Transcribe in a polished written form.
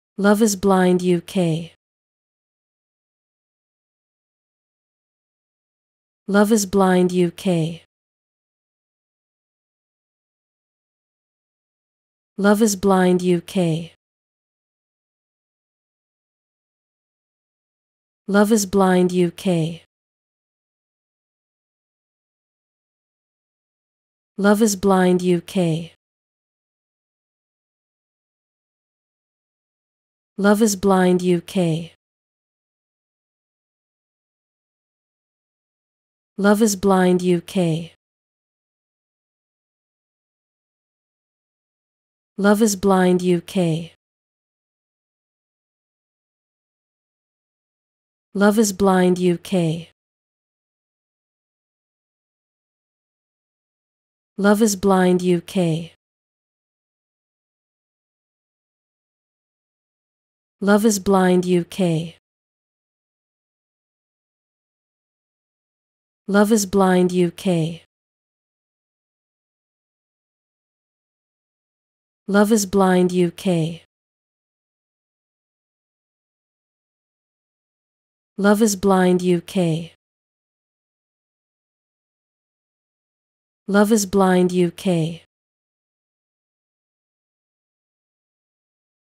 Love is Blind UK. Love is Blind UK. Love is Blind UK. Love is Blind UK. Love is Blind UK. Love is Blind UK. Love is Blind UK. Love is Blind UK. Love is Blind UK. Love is Blind UK. Love is Blind UK. Love is Blind UK. Love is Blind UK. Love is Blind UK. Love is Blind UK.